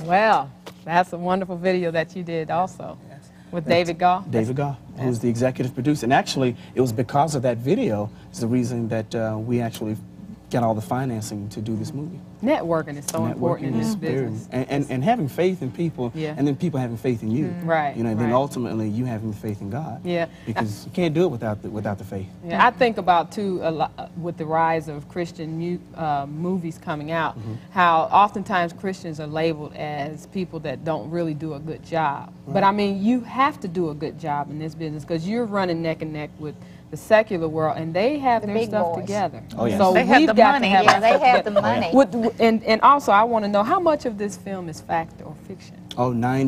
Well, that's a wonderful video that you did also with David Goff. David Goff, who's the executive producer. And actually, it was because of that video is the reason that we actually got all the financing to do this movie. Networking is so important in this business. And having faith in people, and then people having faith in you. Right. You know, and then ultimately you having faith in God. Yeah. Because you can't do it without the faith. Yeah, I think about, too, a lot, with the rise of Christian movies coming out, how oftentimes Christians are labeled as people that don't really do a good job. Right. But, I mean, you have to do a good job in this business because you're running neck and neck with the secular world, and they have their stuff together. Oh, yes. So they have the money. Yeah, they have the money. And also, I want to know, how much of this film is fact or fiction? Oh,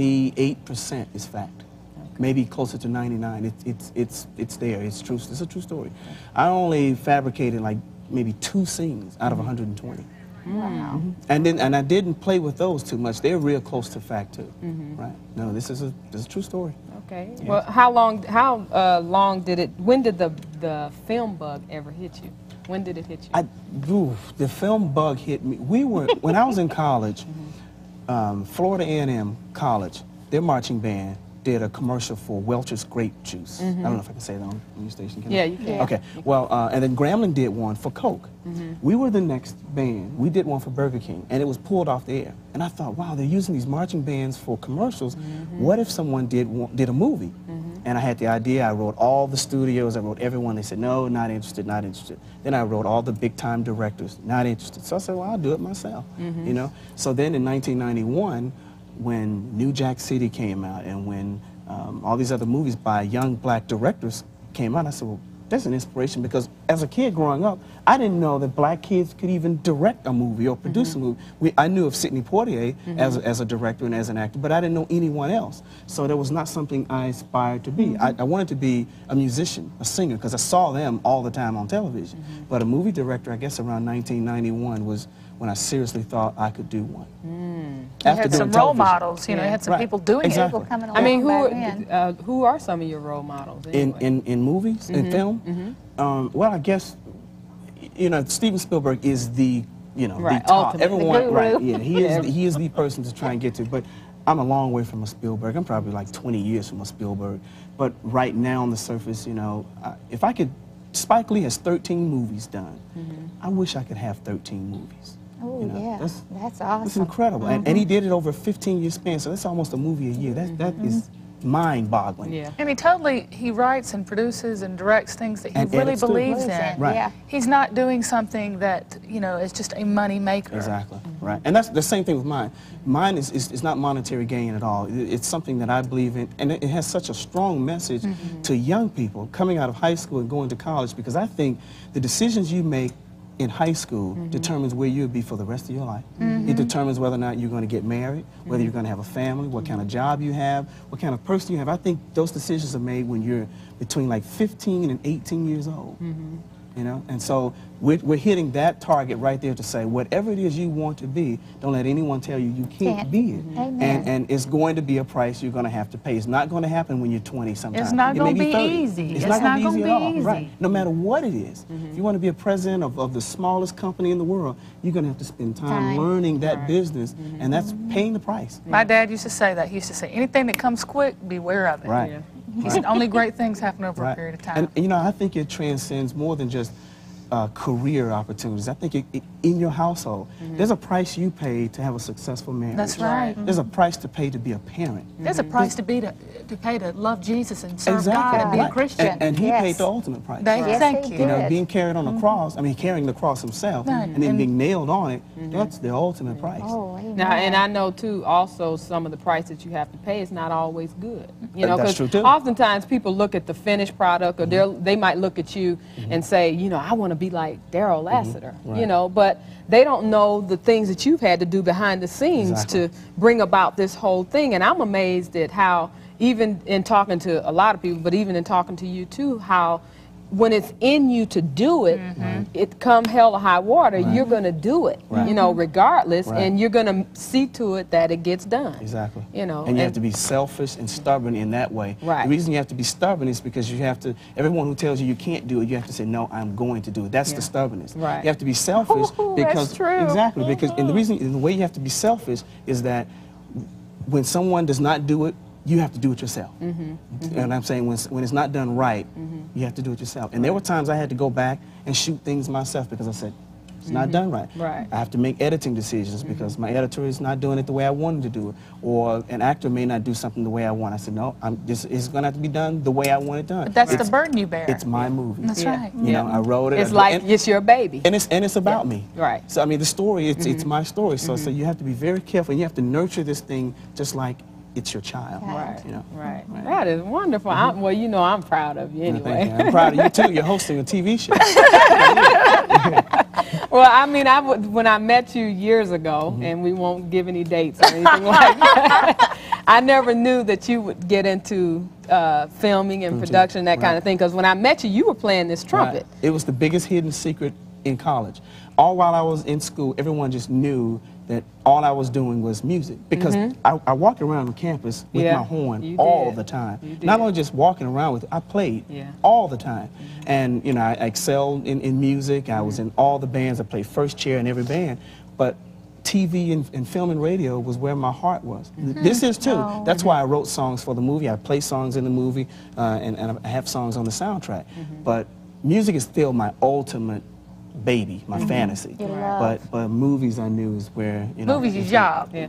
98% is fact. Okay. Maybe closer to 99. It's there. It's true. It's a true story. I only fabricated like maybe 2 scenes out of 120. Wow. And I didn't play with those too much. They're real close to fact too. Right? No, this is a true story. Okay. Yes. Well, how long did it? When did the film bug ever hit you? When did it hit you? The film bug hit me. When I was in college, Florida A&M College, their marching band did a commercial for Welch's grape juice. I don't know if I can say that on your station. Yeah, you can. Okay. Well, and then Grambling did one for Coke. We were the next band. We did one for Burger King, and it was pulled off the air. And I thought, wow, they're using these marching bands for commercials. What if someone did a movie? And I had the idea. I wrote all the studios. I wrote everyone. They said, no, not interested, not interested. Then I wrote all the big-time directors, not interested. So I said, well, I'll do it myself. You know. So then in 1991, when New Jack City came out and when all these other movies by young black directors came out, I said, well, that's an inspiration, because as a kid growing up, I didn't know that black kids could even direct a movie or produce a movie. I knew of Sidney Poitier as a director and as an actor, but I didn't know anyone else. So that was not something I aspired to be. I wanted to be a musician, a singer, because I saw them all the time on television. But a movie director, I guess around 1991 was when I seriously thought I could do one. You had some role models, you know, you had some people doing it. People coming along. I mean, who are some of your role models? Anyway? In movies, in film? Well, I guess, you know, Steven Spielberg is the, you know, the top. Ultimate, everyone, right? Yeah, he is the person to try and get to. But I'm a long way from a Spielberg. I'm probably like 20 years from a Spielberg. But right now on the surface, you know, if I could, Spike Lee has 13 movies done. I wish I could have 13 movies. Oh, you know, yeah, that's awesome. That's incredible. And he did it over a 15-year span, so that's almost a movie a year. That is mind-boggling. Yeah. And he writes and produces and directs things that he really believes in. Right. Yeah. He's not doing something that, you know, is just a money maker. Exactly. Right. And that's the same thing with mine. Mine is not monetary gain at all. It's something that I believe in, and it has such a strong message to young people coming out of high school and going to college, because I think the decisions you make in high school determines where you'll be for the rest of your life. It determines whether or not you're going to get married, whether you're going to have a family, what kind of job you have, what kind of person you have. I think those decisions are made when you're between like 15 and 18 years old. You know, and so we're hitting that target right there to say whatever it is you want to be, don't let anyone tell you you can't be it. And it's going to be a price you're going to have to pay. It's not going to happen when you're 20 sometimes. It's not going to be 30. easy. It's not going to be easy at all. Right. No matter what it is. If you want to be a president of the smallest company in the world, you're going to have to spend time learning that business, and that's paying the price. My dad used to say that. He used to say, anything that comes quick, beware of it. Right. Yeah. He said only great things happen over a period of time. And you know, I think it transcends more than just career opportunities. I think in your household, there's a price you pay to have a successful marriage. That's right. There's a price to pay to be a parent. There's a price to pay to love Jesus and serve God and be a Christian. And he paid the ultimate price. Thank you. You know, being carried on the cross, I mean, carrying the cross himself, and then being nailed on it, that's the ultimate price. Oh, now, and I know, too, also some of the price that you have to pay is not always good. You know, that's true, too. Oftentimes people look at the finished product, or they might look at you and say, you know, I want to be like Daryl Lassiter, you know, but they don't know the things that you've had to do behind the scenes to bring about this whole thing. And I'm amazed at how, even in talking to a lot of people, but even in talking to you too, how when it's in you to do it, it come hell or high water, you're going to do it, you know, regardless, and you're going to see to it that it gets done. Exactly. You know, and you have to be selfish and stubborn in that way. Right. The reason you have to be stubborn is because you have to, everyone who tells you you can't do it, you have to say, no, I'm going to do it. That's the stubbornness. Right. You have to be selfish because, that's true. exactly, because, and the way you have to be selfish is that when someone does not do it, you have to do it yourself. And I'm saying when it's not done right, you have to do it yourself. And there were times I had to go back and shoot things myself because I said, it's not done right. I have to make editing decisions because my editor is not doing it the way I wanted to do it. Or an actor may not do something the way I want. I said, no, it's going to have to be done the way I want it done. But that's the burden you bear. It's my movie. That's right. You know, I wrote it. It's like it's your baby. And it's about me. Right. So I mean, the story, it's my story. So you have to be very careful. And you have to nurture this thing just like it's your child. Right. You know? Right. That is wonderful. Well, you know, I'm proud of you anyway. Thank you. I'm proud of you too. You're hosting a TV show. Well, I mean, when I met you years ago, and we won't give any dates or anything like that, I never knew that you would get into filming and production, that kind of thing. Because when I met you, you were playing this trumpet. Right. It was the biggest hidden secret in college. All while I was in school, everyone just knew that all I was doing was music. Because I walked around the campus with my horn all the time. Not only just walking around with it, I played all the time. And you know, I excelled in music. I was in all the bands. I played first chair in every band. But TV and film and radio was where my heart was. This is too. That's why I wrote songs for the movie. I play songs in the movie, and I have songs on the soundtrack. But music is still my ultimate baby, my fantasy. But movies I knew is where, you know. Movies is your job. Yeah.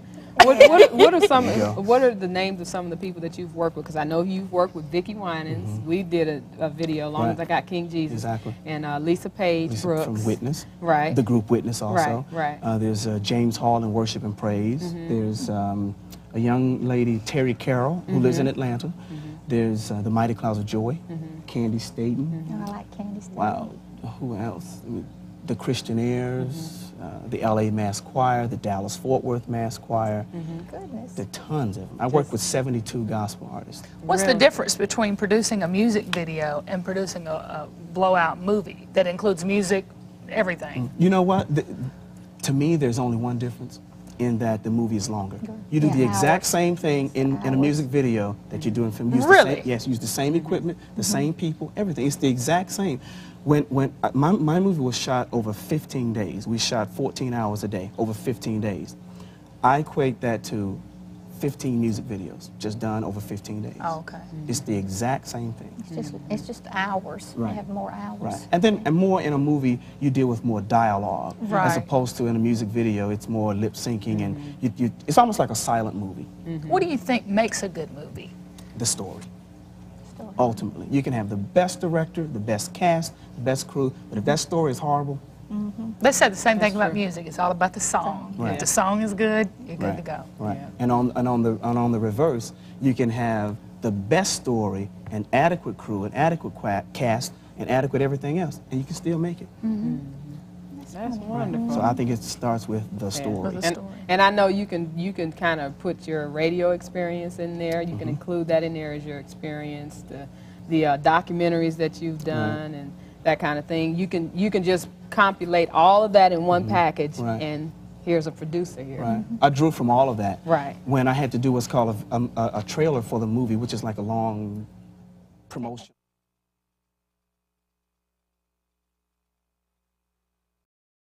What are the names of some of the people that you've worked with? Because I know you've worked with Vicki Winans. We did a video long as I got King Jesus. Exactly. And Lisa Page Brooks. From Witness. Right. The group Witness also. Right. There's James Hall in Worship and Praise. There's a young lady, Terry Carroll, who lives in Atlanta. There's the Mighty Clouds of Joy, Candy Staten. I like Candy Staten. Wow. Who else? I mean, the Christianaires. The LA Mass Choir, the Dallas Fort Worth Mass Choir. Goodness. There are tons of them. I worked with 72 gospel artists. What's the difference between producing a music video and producing a blowout movie that includes music, everything? You know what? To me, there's only one difference in that the movie is longer. You do the exact same thing in a music video that you do in film. Really? Yes, use the same equipment, the same people, everything. It's the exact same. When my movie was shot over 15 days. We shot 14 hours a day, over 15 days. I equate that to 15 music videos, just done over 15 days. Oh, okay. It's the exact same thing. It's just hours. Right. They have more hours. Right. And more in a movie, you deal with more dialogue. Right. As opposed to in a music video, it's more lip syncing and it's almost like a silent movie. What do you think makes a good movie? The story. Ultimately, you can have the best director, the best cast, the best crew, but if that story is horrible. They said the same thing about music. It's all about the song. Right. If the song is good, you're good to go. Right. And on the reverse, you can have the best story, an adequate crew, an adequate cast, and adequate everything else, and you can still make it. That's wonderful. So I think it starts with the story. And I know you can kind of put your radio experience in there. You can include that in there as your experience, the documentaries that you've done and that kind of thing. You can just compilate all of that in one package, and here's a producer here. Right. I drew from all of that. Right. When I had to do what's called a trailer for the movie, which is like a long promotion.